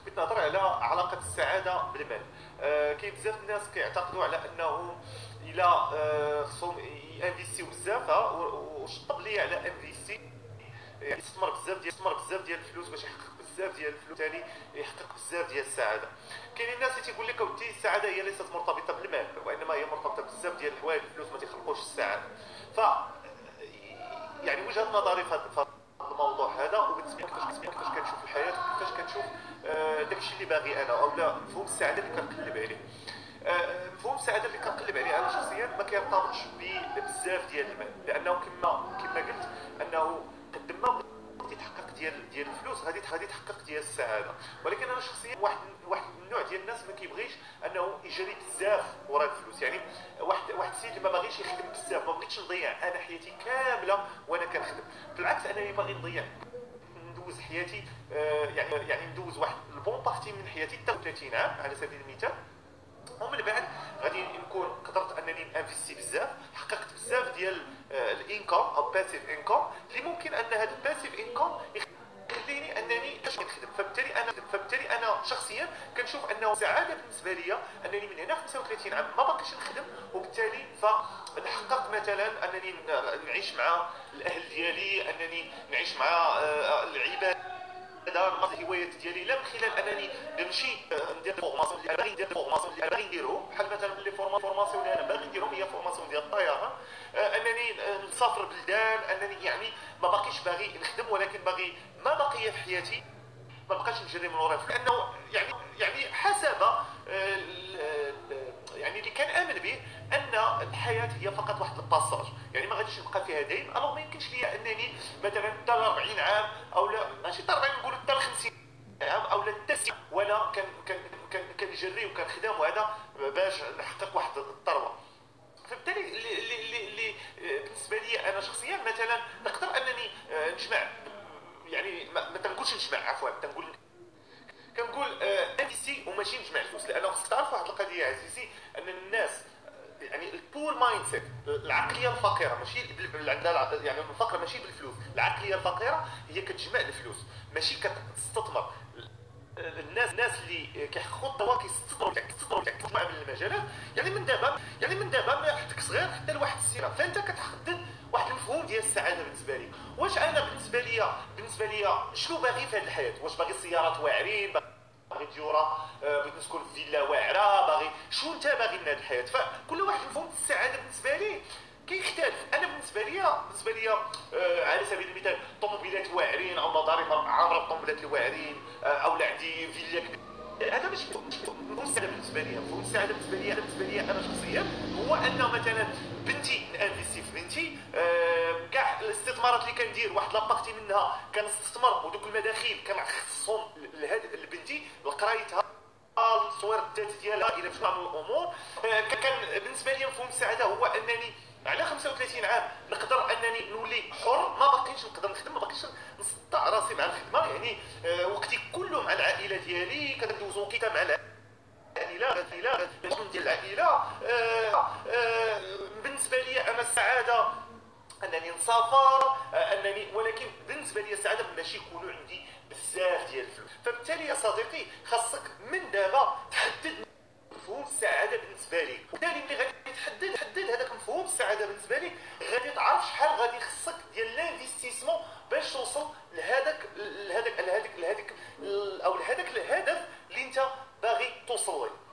بغيت نهضر على علاقه السعاده بالمال. كاين بزاف الناس كيعتقدوا على انه الا خصهم ينفيستيو بزاف، وشطب لي على انفيستي يعني يستثمر بزاف ديال الفلوس باش يحقق بزاف ديال الفلوس، بالتالي يحقق بزاف ديال السعاده. كاينين الناس اللي تيقول لك اودي السعاده هي ليست مرتبطه بالمال، وانما هي مرتبطه بزاف ديال الحوايج. الفلوس ما تيخلقوش السعاده. ف يعني وجهه نظري في هذا الموضوع هذا، وبالنسبه لي كيفاش كنشوف الحياه وكيفاش كنشوف داكشي اللي باغي انا، او لا مفهوم السعاده اللي كنقلب عليه. مفهوم السعاده اللي كنقلب عليه انا شخصيا ما كيرتبطش بزاف ديال المال، لانه كما قلت انه قد ما غادي تحقق ديال الفلوس غادي تحقق ديال السعاده. ولكن انا شخصيا واحد النوع ديال الناس ما كيبغيش انه يجري بزاف وراء الفلوس. يعني واحد السيد اللي ما باغيش يخدم بزاف. ما بغيتش نضيع انا حياتي كامله وانا كنخدم، بالعكس انني باغي ندوز حياتي، يعني ندوز واحد البون بارتي من حياتي حتى 30 عام على سبيل المثال، ومن بعد غادي نكون قدرت انني نانفيستي بزاف، حققت بزاف ديال الانكم او باسيف انكم اللي ممكن ان هذا الباسيف انكم يخليني انني نخدم. فبالتالي انا شخصيا كنشوف انه سعاده بالنسبه لي انني من هنا 35 عام ما باقيش نخدم، وبالتالي فنحقق مثلا انني نعيش مع الاهل ديالي، انني نعيش مع العباد، نمارس الهوايات ديالي، لا من خلال انني نمشي ندير فورماسيون اللي باغي نديرهم، بحال مثلا لي فورماسيون اللي انا باغي نديرهم هي فورماسيون ديال الطيران، انني نسافر بلدان، انني يعني ما باقيش باغي نخدم، ولكن باغي ما بقي في حياتي ما بقاش نجري من وراء، لانه يعني حسب يعني اللي كان امن به ان الحياه هي فقط واحد الباساج، يعني ما غاديش نبقى فيها دايم. الوغ ما يمكنش ليا انني مثلا حتى 40 عام، او لا ماشي حتى 40، نقول حتى 50 عام، او لا حتى 60 وانا كنجري وكنخدم، وهذا باش نحقق واحد الثروه. فبالتالي اللي بالنسبه لي انا شخصيا مثلا نقدر انني نجمع، يعني ما تنقولش نجمع، عفوا كنقول انفيستي وماشي نجمع الفلوس، لانه خصك تعرف واحد القضيه عزيزي، ان الناس يعني البور مايند سيت، العقليه الفقيره ماشي عندها يعني الفقر ماشي بالفلوس، العقليه الفقيره هي كتجمع الفلوس ماشي كتستثمر. الناس اللي كيحققوا الطوا كيستثمروا في مجموعه من المجالات، يعني من دابا من حدك صغير حتى لواحد السنه، فانت كتحدد واحد المفهوم ديال السعاده بالنسبه لي. واش انا بالنسبه لي شنو باغي في هذه الحياه؟ واش باغي سيارات واعرين، باغي ديورا، بغيت نسكن في فيلا واعره، باغي شنو انت باغي من هذه الحياه؟ فكل واحد مفهوم السعاده بالنسبه لي كيختلف. انا بالنسبه لي على سبيل المثال طوموبيلات واعرين او مضارب عامره بالطوموبيلات الواعرين، او لا عندي فيلا كبيره، هذا ماشي مفهوم السعاده بالنسبه لي. مفهوم السعاده بالنسبه لي انا شخصيا هو ان مثلا بنتي نانفيستي في بنتي، كاع الاستثمارات اللي كندير واحد لابارتي منها كنستثمر، ودوك المداخيل كنخصهم لبنتي لقرايتها، التصوير الذاتي ديالها، الى مجموعه من الامور. كان بالنسبه لي مفهوم السعاده هو انني على 35 عام نقدر انني نولي حر، ما باقيش نقدر نخدم، ما باقيش نصدع راسي مع الخدمه، يعني وقتي كله مع العائله ديالي، كندوز وقيته مع العائله ديال العائله. بالنسبه لي انا السعاده انني نسافر، ولكن بالنسبه لي السعاده ماشي يكونوا عندي بزاف ديال الفلوس. فبالتالي يا صديقي خاصك من دابا تحدد مفهوم السعاده بالنسبه لك، وبالتالي ملي غادي تحدد هذاك مفهوم السعاده بالنسبه لك، غادي تعرف شحال غادي خصك ديال لانفستيسمون باش توصل لهذاك الهدف اللي انت باغي توصل له.